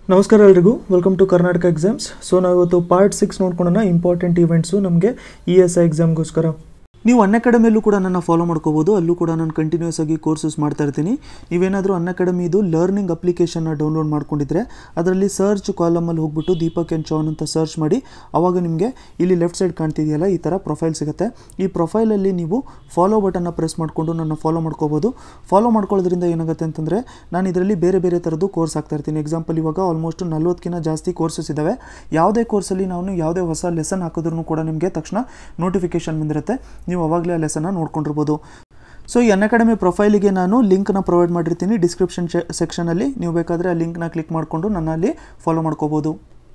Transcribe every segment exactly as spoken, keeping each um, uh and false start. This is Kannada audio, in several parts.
ನಮಸ್ಕಾರ ಎಲ್ಲರಿಗೂ welcome to Karnataka exams. So ನಾವು ಇವತ್ತು ಪಾರ್ಟ್ ಸಿಕ್ಸ್ ನೋಡ್ಕೊಳ್ಳೋಣ. ಇಂಪಾರ್ಟೆಂಟ್ ಇವೆಂಟ್ಸು ನಮಗೆ ಇ ಎಸ್ ಐ ಎಕ್ಸಾಮ್ಗೋಸ್ಕರ. ನೀವು ಅನ್ಅಕಾಡೆಮಿಯಲ್ಲೂ ಕೂಡ ನನ್ನ ಫಾಲೋ ಮಾಡ್ಕೋಬೋದು. ಅಲ್ಲೂ ಕೂಡ ನಾನು ಕಂಟಿನ್ಯೂಸ್ ಆಗಿ ಕೋರ್ಸಸ್ ಮಾಡ್ತಾ ಇರ್ತೀನಿ. ನೀವೇನಾದರೂ ಅನ್ಅಕಾಡೆಮಿದು ಲರ್ನಿಂಗ್ ಅಪ್ಲಿಕೇಶನ್ನ ಡೌನ್ಲೋಡ್ ಮಾಡ್ಕೊಂಡಿದ್ರೆ ಅದರಲ್ಲಿ ಸರ್ಚ್ ಕಾಲಮಲ್ಲಿ ಹೋಗ್ಬಿಟ್ಟು ದೀಪಕ್ ಎನ್ ಚೌಹಾಣ್ ಅಂತ ಸರ್ಚ್ ಮಾಡಿ, ಆವಾಗ ನಿಮಗೆ ಇಲ್ಲಿ ಲೆಫ್ಟ್ ಸೈಡ್ ಕಾಣ್ತಿದೆಯಲ್ಲ ಈ ಥರ ಪ್ರೊಫೈಲ್ ಸಿಗುತ್ತೆ. ಈ ಪ್ರೊಫೈಲಲ್ಲಿ ನೀವು ಫಾಲೋ ಬಟನ್ನ ಪ್ರೆಸ್ ಮಾಡಿಕೊಂಡು ನನ್ನ ಫಾಲೋ ಮಾಡ್ಕೋಬೋದು. ಫಾಲೋ ಮಾಡ್ಕೊಳ್ಳೋದ್ರಿಂದ ಏನಾಗುತ್ತೆ ಅಂತಂದರೆ ನಾನು ಇದರಲ್ಲಿ ಬೇರೆ ಬೇರೆ ಥರದ್ದು ಕೋರ್ಸ್ ಆಗ್ತಾ ಇರ್ತೀನಿ. ಎಕ್ಸಾಂಪಲ್ ಇವಾಗ ಆಲ್ಮೋಸ್ಟ್ ನಲ್ವತ್ತಕ್ಕಿಂತ ಜಾಸ್ತಿ ಕೋರ್ಸಸ್ ಇದ್ದಾವೆ. ಯಾವುದೇ ಕೋರ್ಸಲ್ಲಿ ನಾವು ಯಾವುದೇ ಹೊಸ ಲೆಸನ್ ಹಾಕಿದ್ರೂ ಕೂಡ ನಿಮಗೆ ತಕ್ಷಣ ನೋಟಿಫಿಕೇಶನ್ ಬಂದಿರುತ್ತೆ. ನೀವು ಅವಾಗಲೇ ಆ ಲೆಸನ್ನ ನೋಡ್ಕೊಂಡಿರ್ಬೋದು. ಸೊ ಈ ಅನ್ಅಕಾಡೆಮಿ ಪ್ರೊಫೈಲಿಗೆ ನಾನು ಲಿಂಕ್ನ ಪ್ರೊವೈಡ್ ಮಾಡಿರ್ತೀನಿ ಡಿಸ್ಕ್ರಿಪ್ಷನ್ ಸೆಕ್ಷನಲ್ಲಿ. ನೀವು ಬೇಕಾದರೆ ಆ ಲಿಂಕ್ನ ಕ್ಲಿಕ್ ಮಾಡಿಕೊಂಡು ನನ್ನಲ್ಲಿ ಫಾಲೋ ಮಾಡ್ಕೋಬೋದು.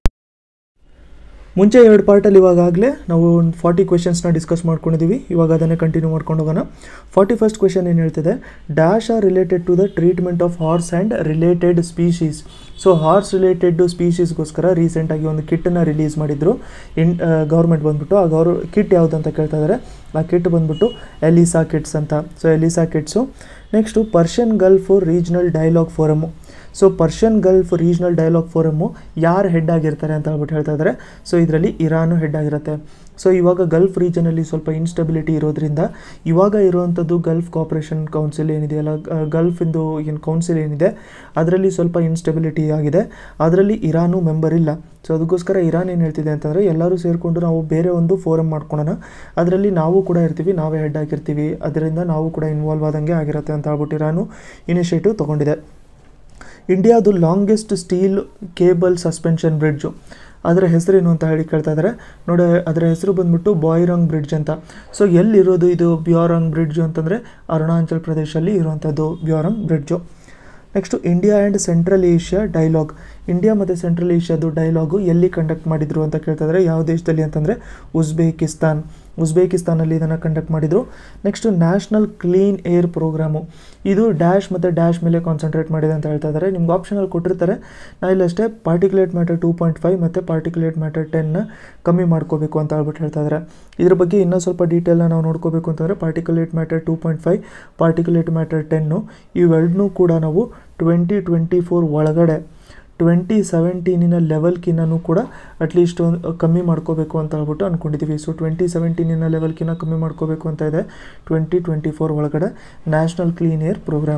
ಮುಂಚೆ ಎರಡು ಪಾರ್ಟಲ್ಲಿ ಇವಾಗಲೇ ನಾವು ಒಂದು ಫಾರ್ಟಿ ಕ್ವೆಶನ್ಸ್ನ ಡಿಸ್ಕಸ್ ಮಾಡ್ಕೊಂಡಿದ್ದೀವಿ. ಇವಾಗ ಅದನ್ನೇ ಕಂಟಿನ್ಯೂ ಮಾಡ್ಕೊಂಡು ಹೋಗೋಣ. ಫಾರ್ಟಿ ಫಸ್ಟ್ ಕ್ವೆಶನ್ ಏನು ಹೇಳ್ತಿದೆ, dash are related to the treatment of horse and related species. So horse related ಸ್ಪೀಶೀಸ್ಗೋಸ್ಕರ ರೀಸೆಂಟಾಗಿ ಒಂದು ಕಿಟ್ಟನ್ನು ರಿಲೀಸ್ ಮಾಡಿದ್ರು ಇನ್ ಗೌರ್ಮೆಂಟ್ ಬಂದುಬಿಟ್ಟು. ಆ ಗೌರ್ ಕಿಟ್ ಯಾವುದು ಅಂತ ಕೇಳ್ತಾ ಇದ್ದಾರೆ. ಆ ಕಿಟ್ ಬಂದುಬಿಟ್ಟು ಎಲಿಸಾ ಕಿಟ್ಸ್ ಅಂತ. So ELISA kits. Next Persian Gulf regional dialogue forum. So Persian Gulf regional dialogue forum ಯಾರು ಹೆಡ್ ಆಗಿರ್ತಾರೆ ಅಂತ ಹೇಳ್ಬಿಟ್ಟು ಹೇಳ್ತಾ ಇದ್ದಾರೆ. ಸೊ ಇದರಲ್ಲಿ ಇರಾನು ಹೆಡ್ ಆಗಿರುತ್ತೆ. ಸೊ ಇವಾಗ ಗಲ್ಫ್ ರೀಜನಲ್ಲಿ ಸ್ವಲ್ಪ ಇನ್ಸ್ಟೆಬಿಲಿಟಿ ಇರೋದ್ರಿಂದ ಇವಾಗ ಇರುವಂಥದ್ದು ಗಲ್ಫ್ ಕೋಆಪರೇಷನ್ ಕೌನ್ಸಿಲ್ ಏನಿದೆಯಲ್ಲ, ಗಲ್ಫಿಂದು ಏನು ಕೌನ್ಸಿಲ್ ಏನಿದೆ ಅದರಲ್ಲಿ ಸ್ವಲ್ಪ ಇನ್ಸ್ಟೆಬಿಲಿಟಿ ಆಗಿದೆ. ಅದರಲ್ಲಿ ಇರಾನು ಮೆಂಬರ್ ಇಲ್ಲ. ಸೊ ಅದಕ್ಕೋಸ್ಕರ ಇರಾನ್ ಏನು ಹೇಳ್ತಿದೆ ಅಂತಂದರೆ ಎಲ್ಲರೂ ಸೇರಿಕೊಂಡು ನಾವು ಬೇರೆ ಒಂದು ಫೋರಮ್ ಮಾಡ್ಕೊಳ್ಳೋಣ, ಅದರಲ್ಲಿ ನಾವು ಕೂಡ ಇರ್ತೀವಿ, ನಾವೇ ಹೆಡ್ ಆಗಿರ್ತೀವಿ, ಅದರಿಂದ ನಾವು ಕೂಡ ಇನ್ವಾಲ್ವ್ ಆದಂಗೆ ಆಗಿರುತ್ತೆ ಅಂತ ಹೇಳ್ಬಿಟ್ಟು ಇರಾನು ಇನಿಷಿಯೇಟಿವ್ ತೊಗೊಂಡಿದೆ. ಇಂಡಿಯಾದು longest steel cable suspension bridge, ಅದರ ಹೆಸರೇನು ಅಂತ ಹೇಳಿ ಕೇಳ್ತಾ ಇದ್ದಾರೆ ನೋಡಿ. ಅದರ ಹೆಸರು ಬಂದ್ಬಿಟ್ಟು ಬಾಯ್ರಂಗ್ ಬ್ರಿಡ್ಜ್ ಅಂತ. ಸೊ ಎಲ್ಲಿರೋದು ಇದು ಬ್ಯಾರಂಗ್ ಬ್ರಿಡ್ಜು ಅಂತಂದರೆ ಅರುಣಾಚಲ್ ಪ್ರದೇಶಲ್ಲಿ ಇರುವಂಥದ್ದು ಬ್ಯಾರಂಗ್ bridge. Next India and Central Asia dialogue. India ಮತ್ತು ಸೆಂಟ್ರಲ್ ಏಷ್ಯಾದು ಡೈಲಾಗು ಎಲ್ಲಿ ಕಂಡಕ್ಟ್ ಮಾಡಿದರು ಅಂತ ಕೇಳ್ತಾ ಇದ್ದಾರೆ. ಯಾವ ದೇಶದಲ್ಲಿ ಅಂತಂದರೆ ಉಜ್ಬೇಕಿಸ್ತಾನ್. ಉಜ್ಬೇಕಿಸ್ತಾನಲ್ಲಿ ಇದನ್ನು ಕಂಡಕ್ಟ್ ಮಾಡಿದರು. Next National Clean Air Programme. ಇದು ಡ್ಯಾಶ್ ಮತ್ತು ಡ್ಯಾಶ್ ಮೇಲೆ ಕಾನ್ಸಂಟ್ರೇಟ್ ಮಾಡಿದೆ ಅಂತ ಹೇಳ್ತಾ ಇದ್ದಾರೆ. ನಿಮ್ಗೆ ಆಪ್ಷನಲ್ಲಿ ಕೊಟ್ಟಿರ್ತಾರೆ. ನಾ ಇಲ್ಲಷ್ಟೇ particulate matter two point five ಮತ್ತು ಪಾರ್ಟಿಕ್ಯುಲೇಟ್ ಮ್ಯಾಟರ್ ಟೆನ್ನ ಕಮ್ಮಿ ಮಾಡ್ಕೋಬೇಕು ಅಂತ ಹೇಳ್ಬಿಟ್ಟು ಹೇಳ್ತಾ ಇದ್ದಾರೆ. ಇದ್ರ ಬಗ್ಗೆ ಇನ್ನೂ ಸ್ವಲ್ಪ ಡೀಟೇಲ್ನ ನಾವು ನೋಡ್ಕೋಬೇಕು ಅಂತಂದರೆ particulate matter two point five particulate matter ten ಇವೆರಡನ್ನೂ ಕೂಡ ನಾವು ಟ್ವೆಂಟಿ ಟ್ವೆಂಟಿ ಫೋರ್ ಒಳಗಡೆ ಟ್ವೆಂಟಿ ಸೆವೆಂಟೀನಿನ ಲೆವೆಲ್ಕಿನ್ನೂ ಕೂಡ ಅಟ್ಲೀಸ್ಟ್ ಒಂದು ಕಮ್ಮಿ ಮಾಡ್ಕೋಬೇಕು ಅಂತ ಹೇಳ್ಬಿಟ್ಟು ಅಂದ್ಕೊಂಡಿದ್ದೀವಿ. ಸೊ ಟ್ವೆಂಟಿ ಸೆವೆಂಟೀನಿನ ಲೆವೆಲ್ಕಿನ್ನ ಕಮ್ಮಿ ಮಾಡ್ಕೋಬೇಕು ಅಂತ ಇದೆ ಟ್ವೆಂಟಿ ಟ್ವೆಂಟಿ ಫೋರ್ ಒಳಗಡೆ National Clean Air Programme.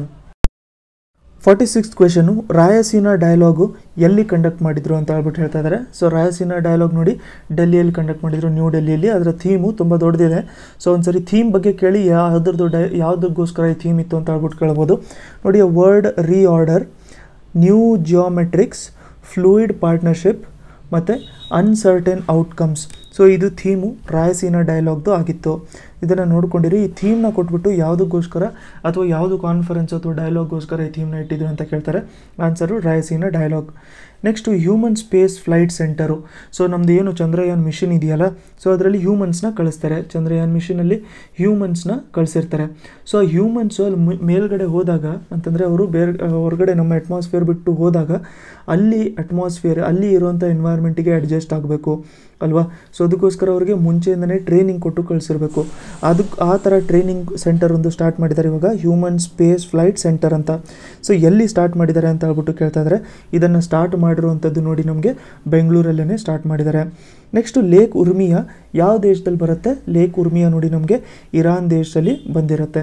Forty sixth question, Raisina dialogue ಎಲ್ಲಿ ಕಂಡಕ್ಟ್ ಮಾಡಿದರು ಅಂತ ಹೇಳ್ಬಿಟ್ಟು ಹೇಳ್ತಾ ಇದ್ದಾರೆ. ಸೊ ರಾಯಸೀನಾ ಡೈಲಾಗ್ ನೋಡಿ ಡೆಲ್ಲಿಯಲ್ಲಿ ಕಂಡಕ್ಟ್ ಮಾಡಿದರು, ನ್ಯೂ ಡೆಲ್ಲಿಯಲ್ಲಿ. ಅದರ ಥೀಮು ತುಂಬ ದೊಡ್ಡದಿದೆ. ಸೊ ಒಂದು ಸರಿ ಥೀಮ್ ಬಗ್ಗೆ ಕೇಳಿ ಯಾವುದ್ರದ್ದು ಡೈ ಯಾವುದಕ್ಕೋಸ್ಕರ ಈ ಥೀಮ್ ಇತ್ತು ಅಂತ ಹೇಳ್ಬಿಟ್ಟು ಕೇಳ್ಬೋದು ನೋಡಿ. A word reorder, new geometrics, fluid partnership ಮತ್ತು ಅನ್ಸರ್ಟನ್ ಔಟ್ಕಮ್ಸ್. ಸೊ ಇದು ಥೀಮು ರಾಯಸೀನಾ ಡೈಲಾಗ್ದು ಆಗಿತ್ತು. ಇದನ್ನು ನೋಡ್ಕೊಂಡಿರಿ. ಈ ಥೀಮ್ನ ಕೊಟ್ಬಿಟ್ಟು ಯಾವುದಕ್ಕೋಸ್ಕರ ಅಥವಾ ಯಾವುದು ಕಾನ್ಫರೆನ್ಸ್ ಅಥವಾ ಡೈಲಾಗ್ಗೋಸ್ಕರ ಈ ಥೀಮ್ನ ಇಟ್ಟಿದ್ರು ಅಂತ ಕೇಳ್ತಾರೆ. Answer Raisina dialogue. Next human space flight centre. So ನಮ್ಮದು ಏನು ಚಂದ್ರಯಾನ್ ಮಿಷನ್ ಇದೆಯಲ್ಲ, ಸೊ ಅದರಲ್ಲಿ ಹ್ಯೂಮನ್ಸ್ನ ಕಳಿಸ್ತಾರೆ. ಚಂದ್ರಯಾನ್ ಮಿಷನಲ್ಲಿ ಹ್ಯೂಮನ್ಸ್ನ ಕಳಿಸಿರ್ತಾರೆ. ಸೊ ಆ ಹ್ಯೂಮನ್ಸು ಅಲ್ಲಿ ಮೇಲ್ಗಡೆ ಹೋದಾಗ ಅಂತಂದರೆ ಅವರು ಬೇರೆ ಹೊರಗಡೆ ನಮ್ಮ ಅಟ್ಮಾಸ್ಫಿಯರ್ ಬಿಟ್ಟು ಹೋದಾಗ ಅಲ್ಲಿ ಅಟ್ಮಾಸ್ಫಿಯರ್ ಅಲ್ಲಿ ಇರುವಂಥ ಎನ್ವೈರ್ಮೆಂಟಿಗೆ ಅಡ್ಜಸ್ಟ್ ಆಗಬೇಕು ಅಲ್ವಾ. ಸೊ ಅದಕ್ಕೋಸ್ಕರ ಅವರಿಗೆ ಮುಂಚೆಯಿಂದನೇ ಟ್ರೈನಿಂಗ್ ಕೊಟ್ಟು ಕಳಿಸಿರ್ಬೇಕು. ಅದಕ್ಕೆ ಆ ಥರ ಟ್ರೈನಿಂಗ್ ಸೆಂಟರ್ ಒಂದು ಸ್ಟಾರ್ಟ್ ಮಾಡಿದ್ದಾರೆ ಇವಾಗ, ಹ್ಯೂಮನ್ ಸ್ಪೇಸ್ ಫ್ಲೈಟ್ ಸೆಂಟರ್ ಅಂತ. ಸೊ ಎಲ್ಲಿ ಸ್ಟಾರ್ಟ್ ಮಾಡಿದ್ದಾರೆ ಅಂತ ಹೇಳ್ಬಿಟ್ಟು ಕೇಳ್ತಾ ಇದ್ದಾರೆ. ಇದನ್ನು ಸ್ಟಾರ್ಟ್ ಮಾಡಿರುವಂಥದ್ದು ನೋಡಿ ನಮಗೆ ಬೆಂಗಳೂರಲ್ಲೇ ಸ್ಟಾರ್ಟ್ ಮಾಡಿದ್ದಾರೆ. ನೆಕ್ಸ್ಟು ಲೇಕ್ ಉರ್ಮಿಯಾ ಯಾವ ದೇಶದಲ್ಲಿ ಬರುತ್ತೆ? ಲೇಕ್ ಉರ್ಮಿಯಾ ನೋಡಿ ನಮಗೆ ಇರಾನ್ ದೇಶದಲ್ಲಿ ಬಂದಿರುತ್ತೆ.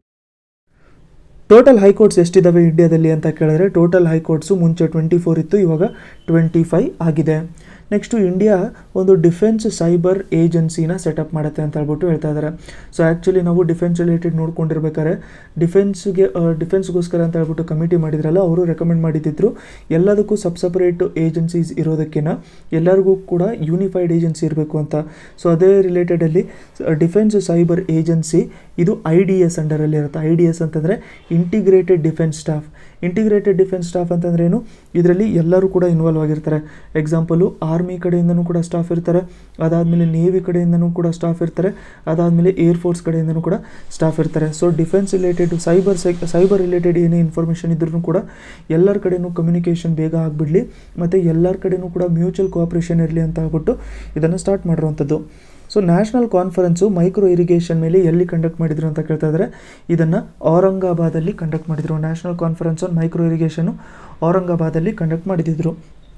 ಟೋಟಲ್ ಹೈಕೋರ್ಟ್ಸ್ ಎಷ್ಟಿದ್ದಾವೆ ಇಂಡಿಯಾದಲ್ಲಿ ಅಂತ ಕೇಳಿದ್ರೆ ಟೋಟಲ್ ಹೈಕೋರ್ಟ್ಸು ಮುಂಚೆ ಟ್ವೆಂಟಿ ಫೋರ್ ಇತ್ತು, ಇವಾಗ ಟ್ವೆಂಟಿ ಫೈವ್ ಆಗಿದೆ. ನೆಕ್ಸ್ಟು ಇಂಡಿಯಾ ಒಂದು ಡಿಫೆನ್ಸ್ ಸೈಬರ್ ಏಜೆನ್ಸಿನ ಸೆಟಪ್ ಮಾಡುತ್ತೆ ಅಂತ ಹೇಳ್ಬಿಟ್ಟು ಹೇಳ್ತಾ ಇದ್ದಾರೆ. ಸೊ ಆ್ಯಕ್ಚುಲಿ ನಾವು ಡಿಫೆನ್ಸ್ ರಿಲೇಟೆಡ್ ನೋಡ್ಕೊಂಡಿರ್ಬೇಕಾದ್ರೆ ಡಿಫೆನ್ಸ್ಗೆ ಡಿಫೆನ್ಸ್ಗೋಸ್ಕರ ಅಂತ ಹೇಳ್ಬಿಟ್ಟು ಕಮಿಟಿ ಮಾಡಿದ್ರಲ್ಲ, ಅವರು ರೆಕಮೆಂಡ್ ಮಾಡಿದ್ದಿದ್ರು ಎಲ್ಲದಕ್ಕೂ ಸಬ್ ಸಪ್ರೇಟ್ ಏಜೆನ್ಸೀಸ್ ಇರೋದಕ್ಕಿಂತ ಎಲ್ಲರಿಗೂ ಕೂಡ ಯೂನಿಫೈಡ್ ಏಜೆನ್ಸಿ ಇರಬೇಕು ಅಂತ. ಸೊ ಅದೇ ರಿಲೇಟೆಡಲ್ಲಿ ಡಿಫೆನ್ಸ್ ಸೈಬರ್ ಏಜೆನ್ಸಿ ಇದು ಐ ಡಿ ಎಸ್ ಅಂಡರಲ್ಲಿ ಇರುತ್ತೆ. ಐ ಡಿ ಎಸ್ ಅಂತಂದರೆ integrated defence staff. Integrated defence staff ಅಂತಂದ್ರೆ ಏನು? ಇದರಲ್ಲಿ ಎಲ್ಲರೂ ಕೂಡ ಇನ್ವಾಲ್ವ್ ಆಗಿರ್ತಾರೆ. ಎಕ್ಸಾಂಪಲು ಆರ್ಮಿ ಕಡೆಯಿಂದನೂ ಕೂಡ ಸ್ಟಾಫ್ ಇರ್ತಾರೆ, ಅದಾದಮೇಲೆ ನೇವಿ ಕಡೆಯಿಂದನೂ ಕೂಡ ಸ್ಟಾಫ್ ಇರ್ತಾರೆ, ಅದಾದಮೇಲೆ ಏರ್ಫೋರ್ಸ್ ಕಡೆಯಿಂದನೂ ಕೂಡ ಸ್ಟಾಫ್ ಇರ್ತಾರೆ. So defence related cyber cy cyber related ಏನೇ ಇನ್ಫಾರ್ಮೇಷನ್ ಇದ್ರೂ ಕೂಡ ಎಲ್ಲರ ಕಡೆಯೂ ಕಮ್ಯುನಿಕೇಷನ್ ಬೇಗ ಆಗಿಬಿಡಲಿ ಮತ್ತು ಎಲ್ಲರ ಕಡೆಯೂ ಕೂಡ ಮ್ಯೂಚುವಲ್ ಕೋಆಪ್ರೇಷನ್ ಇರಲಿ ಅಂತ ಹೇಳ್ಬಿಟ್ಟು ಇದನ್ನು ಸ್ಟಾರ್ಟ್ ಮಾಡಿರುವಂಥದ್ದು. So national conference micro irrigation ಮೇಲೆ ಎಲ್ಲಿ ಕಂಡಕ್ಟ್ ಮಾಡಿದ್ರು ಅಂತ ಕೇಳ್ತಾ ಇದ್ದಾರೆ. ಇದನ್ನು ಔರಂಗಾಬಾದಲ್ಲಿ ಕಂಡಕ್ಟ್ ಮಾಡಿದರು. National conference on micro irrigation ಔರಂಗಾಬಾದಲ್ಲಿ ಕಂಡಕ್ಟ್ ಮಾಡಿದ್ರು.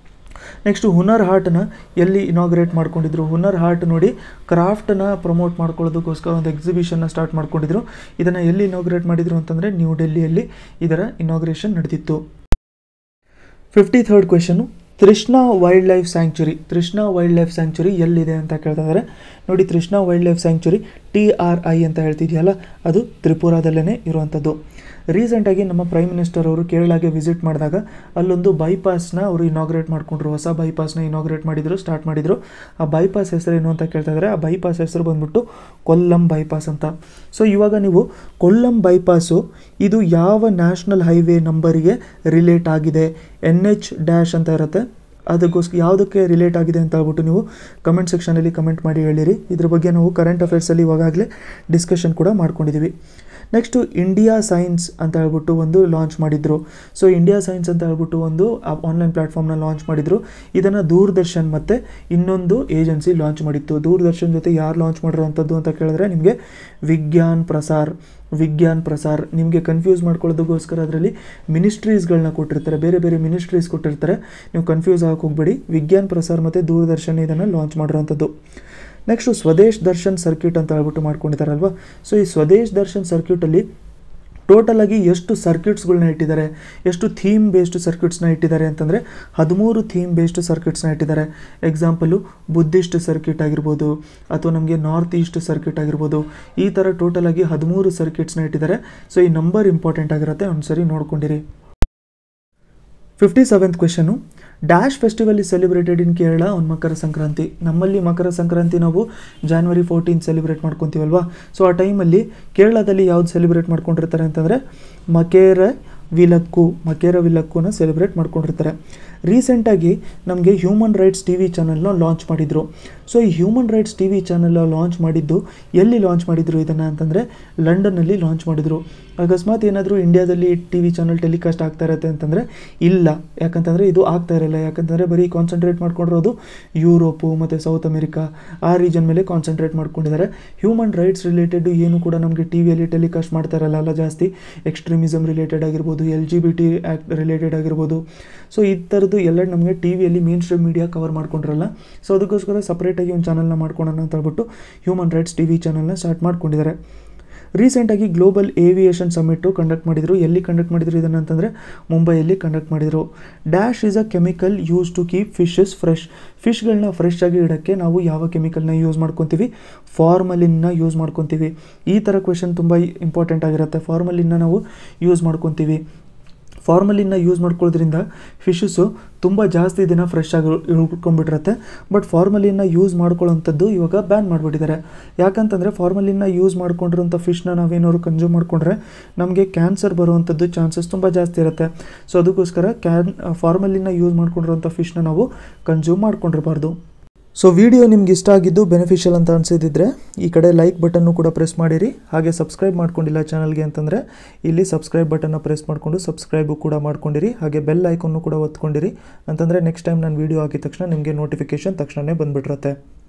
ನೆಕ್ಸ್ಟು ಹುನರ್ ಹಾರ್ಟ್ನ ಎಲ್ಲಿ ಇನಾಗ್ರೇಟ್ ಮಾಡ್ಕೊಂಡಿದ್ರು? ಹುನರ್ ಹಾರ್ಟ್ ನೋಡಿ ಕ್ರಾಫ್ಟನ್ನ ಪ್ರಮೋಟ್ ಮಾಡ್ಕೊಳ್ಳೋದಕ್ಕೋಸ್ಕರ ಒಂದು ಎಕ್ಸಿಬಿಷನ್ನ ಸ್ಟಾರ್ಟ್ ಮಾಡ್ಕೊಂಡಿದ್ರು. ಇದನ್ನು ಎಲ್ಲಿ ಇನಾಗ್ರೇಟ್ ಮಾಡಿದರು ಅಂತಂದರೆ ನ್ಯೂ ಡೆಲ್ಲಿಯಲ್ಲಿ ಇದರ ಇನಾಗ್ರೇಷನ್ ನಡೆದಿತ್ತು. Fifty third question, Trishna wildlife sanctuary. Trishna wildlife sanctuary ಎಲ್ಲಿದೆ ಅಂತ ಕೇಳ್ತಾ ಇದ್ದಾರೆ. ನೋಡಿ, Trishna wildlife sanctuary T R I ಅಂತ ಹೇಳ್ತಿದೆಯಲ್ಲ, ಅದು ತ್ರಿಪುರಾದಲ್ಲೇ ಇರುವಂಥದ್ದು. ರೀಸೆಂಟಾಗಿ ನಮ್ಮ ಪ್ರೈಮ್ ಮಿನಿಸ್ಟರ್ ಅವರು ಕೇರಳಗೆ ವಿಸಿಟ್ ಮಾಡಿದಾಗ ಅಲ್ಲೊಂದು ಬೈಪಾಸ್ನ ಅವರು ಇನಾಗ್ರೇಟ್ ಮಾಡಿಕೊಂಡ್ರು. ಹೊಸ ಬೈಪಾಸ್ನ ಇನಾಗ್ರೇಟ್ ಮಾಡಿದರು, ಸ್ಟಾರ್ಟ್ ಮಾಡಿದರು. ಆ ಬೈಪಾಸ್ ಹೆಸರೇನು ಅಂತ ಕೇಳ್ತಾ ಇದ್ದಾರೆ. ಆ ಬೈಪಾಸ್ ಹೆಸರು ಬಂದ್ಬಿಟ್ಟು ಕೊಲ್ಲಂ ಬೈಪಾಸ್ ಅಂತ. ಸೊ ಇವಾಗ ನೀವು ಕೊಲ್ಲಂ ಬೈಪಾಸು ಇದು ಯಾವ ನ್ಯಾಷನಲ್ ಹೈವೇ ನಂಬರಿಗೆ ರಿಲೇಟ್ ಆಗಿದೆ? ಎನ್ ಎಚ್ ಡ್ಯಾಶ್ ಅಂತ ಇರುತ್ತೆ, ಅದಕ್ಕೋಸ್ಕರ ಯಾವುದಕ್ಕೆ ರಿಲೇಟ್ ಆಗಿದೆ ಅಂತ ಹೇಳ್ಬಿಟ್ಟು ನೀವು ಕಮೆಂಟ್ ಸೆಕ್ಷನಲ್ಲಿ ಕಮೆಂಟ್ ಮಾಡಿ ಹೇಳಿರಿ. ಇದ್ರ ಬಗ್ಗೆ ನಾವು ಕರೆಂಟ್ ಅಫೇರ್ಸಲ್ಲಿ ಇವಾಗಲೇ ಡಿಸ್ಕಷನ್ ಕೂಡ ಮಾಡ್ಕೊಂಡಿದ್ದೀವಿ. ನೆಕ್ಸ್ಟು ಇಂಡಿಯಾ ಸೈನ್ಸ್ ಅಂತ ಹೇಳ್ಬಿಟ್ಟು ಒಂದು ಲಾಂಚ್ ಮಾಡಿದರು. ಸೊ ಇಂಡಿಯಾ ಸೈನ್ಸ್ ಅಂತ ಹೇಳ್ಬಿಟ್ಟು ಒಂದು ಆನ್ಲೈನ್ ಪ್ಲ್ಯಾಟ್ಫಾರ್ಮ್ನ ಲಾಂಚ್ ಮಾಡಿದರು. ಇದನ್ನು ದೂರದರ್ಶನ್ ಮತ್ತು ಇನ್ನೊಂದು ಏಜೆನ್ಸಿ ಲಾಂಚ್ ಮಾಡಿತ್ತು. ದೂರದರ್ಶನ್ ಜೊತೆ ಯಾರು ಲಾಂಚ್ ಮಾಡಿರೋವಂಥದ್ದು ಅಂತ ಕೇಳಿದ್ರೆ ನಿಮಗೆ ವಿಜ್ಞಾನ್ ಪ್ರಸಾರ್ ವಿಜ್ಞಾನ್ ಪ್ರಸಾರ್ ನಿಮಗೆ ಕನ್ಫ್ಯೂಸ್ ಮಾಡ್ಕೊಳ್ಳೋದಕ್ಕೋಸ್ಕರ ಅದರಲ್ಲಿ ಮಿನಿಸ್ಟ್ರೀಸ್ಗಳನ್ನ ಕೊಟ್ಟಿರ್ತಾರೆ, ಬೇರೆ ಬೇರೆ ಮಿನಿಸ್ಟ್ರೀಸ್ ಕೊಟ್ಟಿರ್ತಾರೆ. ನೀವು ಕನ್ಫ್ಯೂಸ್ ಆಗಕ್ಕೆ ಹೋಗಬೇಡಿ. ವಿಜ್ಞಾನ್ ಪ್ರಸಾರ್ ಮತ್ತು ದೂರದರ್ಶನ್ ಇದನ್ನು ಲಾಂಚ್ ಮಾಡಿರೋವಂಥದ್ದು. ನೆಕ್ಸ್ಟು ಸ್ವದೇಶ್ ದರ್ಶನ್ ಸರ್ಕ್ಯೂಟ್ ಅಂತ ಹೇಳ್ಬಿಟ್ಟು ಮಾಡ್ಕೊಂಡಿದ್ದಾರಲ್ವ. ಸೊ ಈ ಸ್ವದೇಶ್ ದರ್ಶನ್ ಸರ್ಕ್ಯೂಟಲ್ಲಿ ಟೋಟಲಾಗಿ ಎಷ್ಟು ಸರ್ಕ್ಯೂಟ್ಸ್ಗಳನ್ನ ಇಟ್ಟಿದ್ದಾರೆ, ಎಷ್ಟು ಥೀಮ್ ಬೇಸ್ಡ್ ಸರ್ಕ್ಯೂಟ್ಸ್ನ ಇಟ್ಟಿದ್ದಾರೆ ಅಂತಂದರೆ ಹದಿಮೂರು ಥೀಮ್ ಬೇಸ್ಡ್ ಸರ್ಕ್ಯೂಟ್ಸ್ನ ಇಟ್ಟಿದ್ದಾರೆ. ಎಕ್ಸಾಂಪಲು ಬುದ್ಧಿಸ್ಟ್ ಸರ್ಕ್ಯೂಟ್ ಆಗಿರ್ಬೋದು, ಅಥವಾ ನಮಗೆ ನಾರ್ತ್ ಈಸ್ಟ್ ಸರ್ಕ್ಯೂಟ್ ಆಗಿರ್ಬೋದು. ಈ ಥರ ಟೋಟಲಾಗಿ ಹದಿಮೂರು ಸರ್ಕ್ಯೂಟ್ಸ್ನ ಇಟ್ಟಿದ್ದಾರೆ. ಸೊ ಈ ನಂಬರ್ ಇಂಪಾರ್ಟೆಂಟ್ ಆಗಿರುತ್ತೆ, ಒಂದು ಸರಿ ನೋಡ್ಕೊಂಡಿರಿ. Fifty seventh question, dash festival is celebrated in Kerala on Makar Sankranti. ನಮ್ಮಲ್ಲಿ ಮಕರ ಸಂಕ್ರಾಂತಿ ನಾವು ಜಾನ್ವರಿ ಫೋರ್ಟೀನ್ ಸೆಲಿಬ್ರೇಟ್ ಮಾಡ್ಕೊತೀವಲ್ವಾ. ಸೊ ಆ ಟೈಮಲ್ಲಿ ಕೇರಳದಲ್ಲಿ ಯಾವ್ದು ಸೆಲಿಬ್ರೇಟ್ ಮಾಡ್ಕೊಂಡಿರ್ತಾರೆ ಅಂತಂದರೆ ಮಕೇರ ವಿಲಕ್ಕು ಮಕೇರ ವಿಲಕ್ಕುನ ಸೆಲೆಬ್ರೇಟ್ ಮಾಡ್ಕೊಂಡಿರ್ತಾರೆ. ರೀಸೆಂಟಾಗಿ ನಮಗೆ ಹ್ಯೂಮನ್ ರೈಟ್ಸ್ ಟಿ ವಿ ಚಾನಲ್ನ ಲಾಂಚ್ ಮಾಡಿದರು. ಸೊ ಈ human rights T V channel launch ಮಾಡಿದ್ದು ಎಲ್ಲಿ ಲಾಂಚ್ ಮಾಡಿದರು ಇದನ್ನು ಅಂತಂದರೆ ಲಂಡನ್ನಲ್ಲಿ ಲಾಂಚ್ ಮಾಡಿದರು. ಅಕಸ್ಮಾತ್ ಏನಾದರೂ ಇಂಡಿಯಾದಲ್ಲಿ ಟಿ ವಿ ಚಾನಲ್ ಟೆಲಿಕಾಸ್ಟ್ ಆಗ್ತಾ ಇರುತ್ತೆ ಅಂತಂದರೆ ಇಲ್ಲ, ಯಾಕಂತಂದರೆ ಇದು ಆಗ್ತಾ ಇರಲ್ಲ. ಯಾಕಂತಂದರೆ ಬರೀ ಕಾನ್ಸಂಟ್ರೇಟ್ ಮಾಡ್ಕೊಂಡಿರೋದು ಯುರೋಪು ಮತ್ತು ಸೌತ್ ಅಮೆರಿಕಾ ಆ ರೀಜನ್ ಮೇಲೆ ಕಾನ್ಸಂಟ್ರೇಟ್ ಮಾಡ್ಕೊಂಡಿದ್ದಾರೆ. ಹ್ಯೂಮನ್ ರೈಟ್ಸ್ ರಿಲೇಟೆಡ್ ಏನು ಕೂಡ ನಮಗೆ ಟಿ ವಿಯಲ್ಲಿ ಟೆಲಿಕಾಸ್ಟ್ ಮಾಡ್ತಾ ಇರಲ್ಲ ಅಲ್ಲ ಜಾಸ್ತಿ. ಎಕ್ಸ್ಟ್ರೀಮಿಸಮ್ ರಿಲೇಟೆಡ್ ಆಗಿರ್ಬೋದು, L G B T act related ಆಗಿರ್ಬೋದು. ಸೊ ಈ ಥರದ್ದು ಎಲ್ಲ ನಮಗೆ ಟಿ ವಿಯಲ್ಲಿ ಮೇನ್ ಸ್ಟ್ರೀಮ್ ಮೀಡಿಯಾ ಕವರ್ ಮಾಡ್ಕೊಂಡಿರಲ್ಲ. ಸೊ ಅದಕ್ಕೋಸ್ಕರ ಸಪ್ರೇಟಾಗಿ ಒಂದು ಚಾನಲ್ನ ಮಾಡ್ಕೊಳ್ಳೋಣ ಅಂತ ಹೇಳ್ಬಿಟ್ಟು ಹ್ಯೂಮನ್ ರೈಟ್ಸ್ ಟಿ ವಿ ಚಾನಲ್ನ ಸ್ಟಾರ್ಟ್ ಮಾಡ್ಕೊಂಡಿದ್ದಾರೆ. ರೀಸೆಂಟಾಗಿ ಗ್ಲೋಬಲ್ ಏವಿಯೇಷನ್ ಸಮ್ಮಿಟು ಕಂಡಕ್ಟ್ ಮಾಡಿದರು. ಎಲ್ಲಿ ಕಂಡಕ್ಟ್ ಮಾಡಿದರು ಇದನ್ನು ಅಂತಂದರೆ ಮುಂಬೈಯಲ್ಲಿ ಕಂಡಕ್ಟ್ ಮಾಡಿದರು. Dash is a chemical use to keep fishes fresh. ಫಿಶ್ಗಳನ್ನ ಫ್ರೆಶ್ ಆಗಿ ಇಡೋಕ್ಕೆ ನಾವು ಯಾವ ಕೆಮಿಕಲ್ನ ಯೂಸ್ ಮಾಡ್ಕೊತೀವಿ? ಫಾರ್ಮಲಿನ್ನ ಯೂಸ್ ಮಾಡ್ಕೊತೀವಿ. ಈ ಥರ ಕ್ವೆಶನ್ ತುಂಬ ಇಂಪಾರ್ಟೆಂಟ್ ಆಗಿರುತ್ತೆ. ಫಾರ್ಮಲಿನ್ನ ನಾವು ಯೂಸ್ ಮಾಡ್ಕೊತೀವಿ. ಫಾರ್ಮಲಿನ್ನ ಯೂಸ್ ಮಾಡ್ಕೊಳ್ಳೋದ್ರಿಂದ ಫಿಶಸ್ಸು ತುಂಬ ಜಾಸ್ತಿ ದಿನ ಫ್ರೆಶ್ ಆಗಿ ಉಳ್ಕೊಂಡ್ಬಿಟ್ಟಿರುತ್ತೆ. ಬಟ್ ಫಾರ್ಮಲಿನ್ನ ಯೂಸ್ ಮಾಡ್ಕೊಳ್ಳೋಂಥದ್ದು ಇವಾಗ ಬ್ಯಾನ್ ಮಾಡಿಬಿಟ್ಟಿದ್ದಾರೆ. ಯಾಕಂತಂದರೆ ಫಾರ್ಮಲಿನ್ನ ಯೂಸ್ ಮಾಡ್ಕೊಂಡಿರೋಂಥ ಫಿಶ್ನ ನಾವೇನಾದ್ರು ಕನ್ಸ್ಯೂಮ್ ಮಾಡಿಕೊಂಡ್ರೆ ನಮಗೆ ಕ್ಯಾನ್ಸರ್ ಬರುವಂಥದ್ದು ಚಾನ್ಸಸ್ ತುಂಬ ಜಾಸ್ತಿ ಇರುತ್ತೆ. ಸೊ ಅದಕ್ಕೋಸ್ಕರ ಕ್ಯಾನ್ ಫಾರ್ಮಲಿನ್ನ ಯೂಸ್ ಮಾಡ್ಕೊಂಡಿರೋಂಥ ಫಿಶ್ನ ನಾವು ಕನ್ಸ್ಯೂಮ್ ಮಾಡ್ಕೊಂಡಿರಬಾರ್ದು. ಸೊ ವಿಡಿಯೋ ನಿಮ್ಗೆ ಇಷ್ಟ ಆಗಿದ್ದು ಬೆನಿಫಿಷಿಯಲ್ ಅಂತ ಅನಿಸಿದ್ರೆ ಈ ಕಡೆ ಲೈಕ್ ಬಟನ್ನು ಕೂಡ ಪ್ರೆಸ್ ಮಾಡಿರಿ. ಹಾಗೆ ಸಬ್ಸ್ಕ್ರೈಬ್ ಮಾಡ್ಕೊಂಡಿಲ್ಲ ಚಾನಲ್ಗೆ ಅಂತಂದರೆ ಇಲ್ಲಿ ಸಬ್ಸ್ಕ್ರೈಬ್ ಬಟನ್ನ ಪ್ರೆಸ್ ಮಾಡಿಕೊಂಡು ಸಬ್ಸ್ಕ್ರೈಬು ಕೂಡ ಮಾಡ್ಕೊಂಡಿರಿ. ಹಾಗೆ ಬೆಲ್ ಐಕನ್ನು ಕೂಡ ಒತ್ಕೊಂಡಿರಿ ಅಂತಂದರೆ ನೆಕ್ಸ್ಟ್ ಟೈಮ್ ನಾನು ವೀಡಿಯೋ ಹಾಕಿದ ತಕ್ಷಣ ನಿಮಗೆ ನೋಟಿಫಿಕೇಷನ್ ತಕ್ಷಣವೇ ಬಂದುಬಿಟ್ಟಿರುತ್ತೆ.